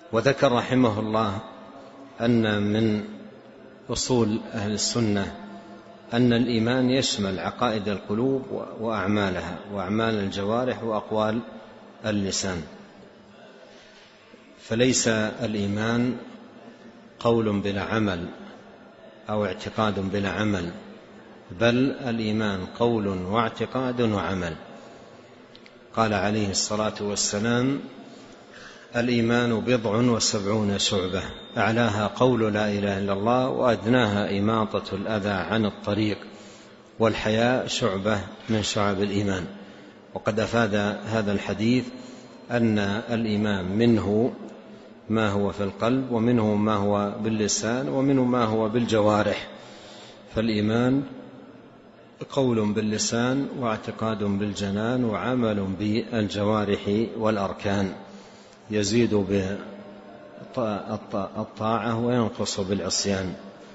وذكر رحمه الله أن من أصول أهل السنة أن الإيمان يشمل عقائد القلوب وأعمالها وأعمال الجوارح وأقوال اللسان، فليس الإيمان قول بلا عمل أو اعتقاد بلا عمل، بل الإيمان قول واعتقاد وعمل. قال عليه الصلاة والسلام: الإيمان 70 شعبة، أعلاها قول لا إله إلا الله، وأدناها إماطة الأذى عن الطريق، والحياء شعبة من شعب الإيمان. وقد أفاد هذا الحديث أن الإيمان منه ما هو في القلب، ومنه ما هو باللسان، ومنه ما هو بالجوارح. فالإيمان قول باللسان واعتقاد بالجنان وعمل بالجوارح والأركان، يزيد بالطاعة وينقص بالعصيان.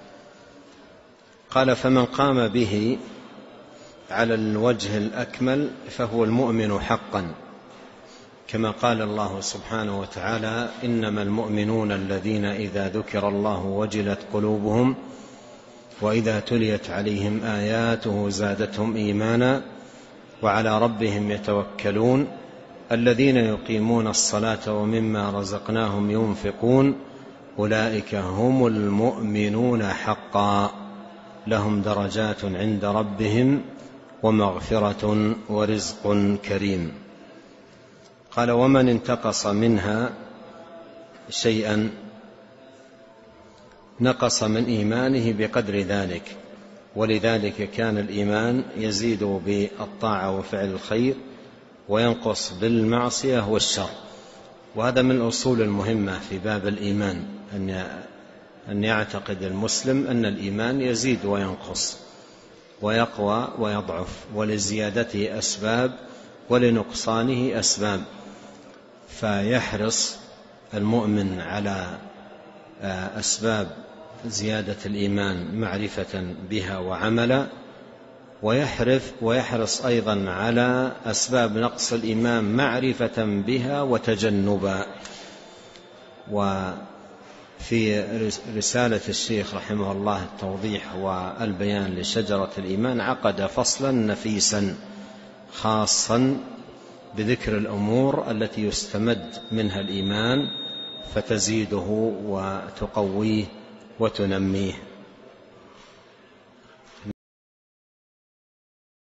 قال: فمن قام به على الوجه الأكمل فهو المؤمن حقا، كما قال الله سبحانه وتعالى: إنما المؤمنون الذين إذا ذكر الله وجلت قلوبهم وإذا تليت عليهم آياته زادتهم إيمانا وعلى ربهم يتوكلون الذين يقيمون الصلاة ومما رزقناهم ينفقون أولئك هم المؤمنون حقا لهم درجات عند ربهم ومغفرة ورزق كريم. قال: ومن انتقص منها شيئا نقص من إيمانه بقدر ذلك، ولذلك كان الإيمان يزيد بالطاعة وفعل الخير وينقص بالمعصية والشر. وهذا من الأصول المهمة في باب الإيمان، أن يعتقد المسلم أن الإيمان يزيد وينقص ويقوى ويضعف، ولزيادته أسباب ولنقصانه أسباب، فيحرص المؤمن على أسباب زيادة الإيمان معرفة بها وعملا، ويحرص أيضا على أسباب نقص الإيمان معرفة بها وتجنبا. وفي رسالة الشيخ رحمه الله التوضيح والبيان لشجرة الإيمان عقد فصلا نفيسا خاصا بذكر الأمور التي يستمد منها الإيمان فتزيده وتقويه وتنميه.